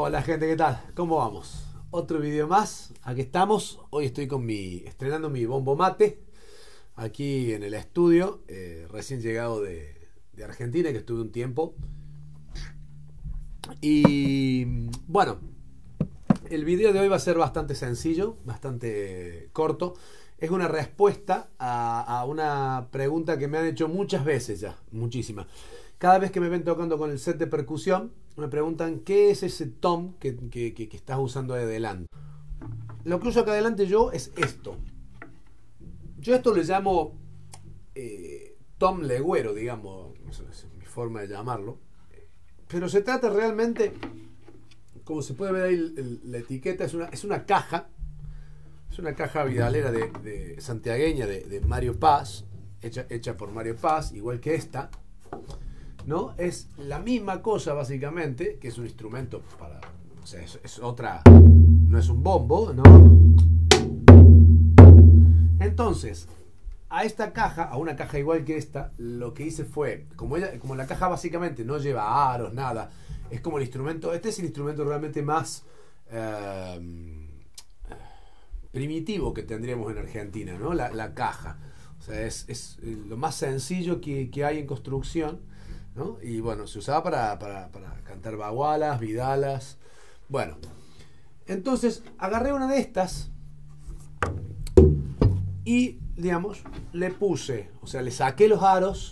Hola gente, ¿qué tal? ¿Cómo vamos? Otro video más, aquí estamos. Hoy estoy estrenando mi bombo mate aquí en el estudio, recién llegado de Argentina, que estuve un tiempo. Y bueno, el video de hoy va a ser bastante sencillo, bastante corto. Es una respuesta a una pregunta que me han hecho muchas veces ya, muchísimas. Cada vez que me ven tocando con el set de percusión, me preguntan qué es ese tom que estás usando ahí adelante. Lo que uso acá adelante yo es esto. Yo esto le llamo tom legüero, digamos, esa es mi forma de llamarlo. Pero se trata realmente, como se puede ver ahí la etiqueta, es una caja. Es una caja vidalera de santiagueña de Mario Paz, hecha por Mario Paz, igual que esta, ¿no? Es la misma cosa básicamente, que es un instrumento para, o sea, es otra, no es un bombo, ¿no? Entonces, a esta caja, a una caja igual que esta, lo que hice fue, como la caja básicamente no lleva aros, nada, es como el instrumento, este es el instrumento realmente más primitivo que tendríamos en Argentina, ¿no? La caja. O sea, es lo más sencillo que hay en construcción, ¿no? Y bueno, se usaba para cantar bagualas, vidalas. Bueno, entonces agarré una de estas y, digamos, le puse, o sea, le saqué los aros,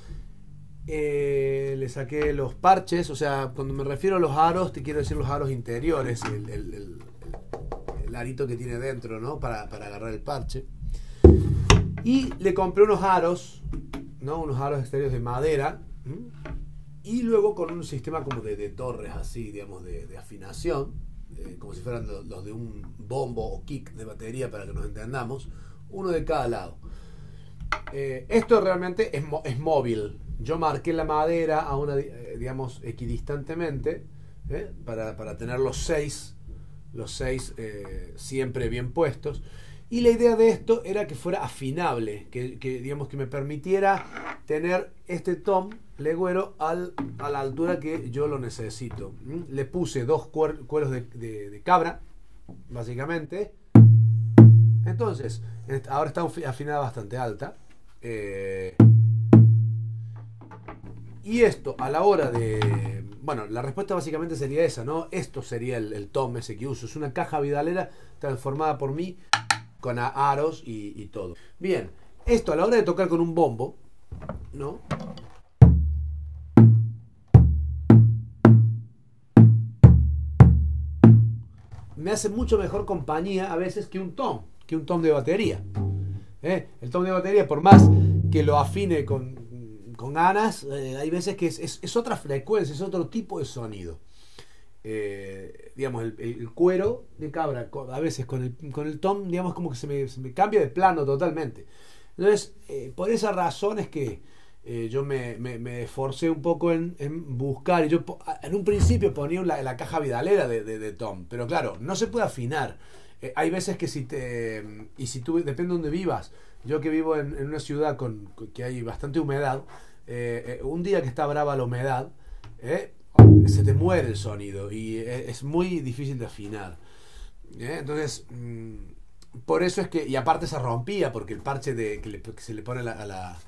le saqué los parches. O sea, cuando me refiero a los aros, te quiero decir los aros interiores, el arito que tiene dentro, ¿no? Para agarrar el parche. Y le compré unos aros, ¿no? Unos aros exteriores de madera. Y luego con un sistema como de torres así, digamos, de afinación, como si fueran los de un bombo o kick de batería, para que nos entendamos, uno de cada lado. Esto realmente es móvil. Yo marqué la madera a una, digamos, equidistantemente, para tener los seis siempre bien puestos. Y la idea de esto era que fuera afinable, que digamos que me permitiera tener este tom legüero a la altura que yo lo necesito. Le puse dos cueros de cabra, básicamente. Entonces, ahora está afinada bastante alta. Y esto, a la hora de... Bueno, la respuesta básicamente sería esa, ¿no? Esto sería el tom ese que uso. Es una caja vidalera transformada por mí, con aros y todo. Bien, esto a la hora de tocar con un bombo, ¿no? Me hace mucho mejor compañía a veces que un tom de batería. El tom de batería, por más que lo afine con ganas, hay veces que es otra frecuencia, es otro tipo de sonido. Digamos, el cuero de cabra, a veces con el tom, digamos, como que se me cambia de plano totalmente. Entonces, por esa razón es que yo me esforcé un poco en buscar. Y yo en un principio ponía la caja vidalera de tom, pero claro, no se puede afinar. Hay veces que si tú, depende de donde vivas. Yo que vivo en una ciudad que hay bastante humedad, un día que está brava la humedad, se te muere el sonido y es muy difícil de afinar. Entonces, por eso es que, y aparte se rompía, porque el parche que se le pone a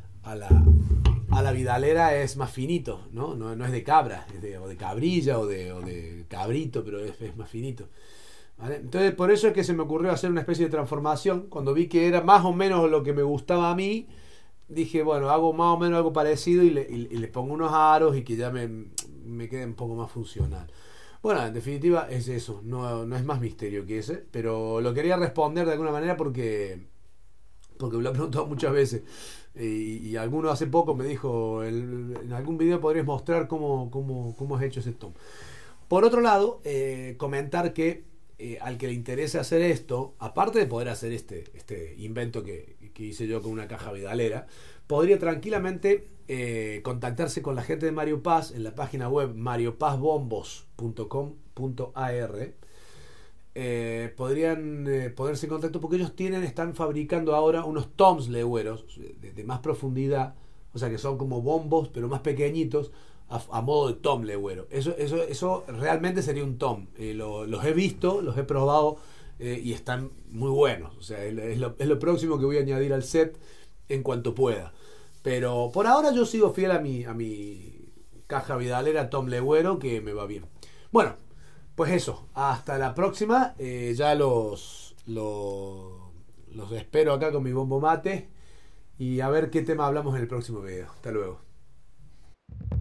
la vidalera es más finito, ¿no? No es de cabra, o de cabrilla o de cabrito, pero es más finito. ¿Vale? Entonces, por eso es que se me ocurrió hacer una especie de transformación. Cuando vi que era más o menos lo que me gustaba a mí, dije, bueno, hago más o menos algo parecido y le pongo unos aros y que ya me quede un poco más funcional. Bueno, en definitiva es eso, no es más misterio que ese, pero lo quería responder de alguna manera porque me lo han preguntado muchas veces. Y alguno hace poco me dijo, en algún video podrías mostrar cómo has hecho ese tom. Por otro lado, comentar que al que le interese hacer esto, aparte de poder hacer este invento que hice yo con una caja vidalera, podría tranquilamente contactarse con la gente de Mario Paz en la página web mariopazbombos.com.ar. Podrían ponerse en contacto porque ellos están fabricando ahora unos toms legüeros de más profundidad, o sea que son como bombos pero más pequeñitos, a modo de tom legüero. Eso realmente sería un tom. Los he visto, los he probado y están muy buenos. O sea, es lo próximo que voy a añadir al set en cuanto pueda. Pero por ahora yo sigo fiel a mi caja vidalera tom legüero, que me va bien. Bueno, pues eso. Hasta la próxima. Ya los espero acá con mi bombo mate. Y a ver qué tema hablamos en el próximo video. Hasta luego.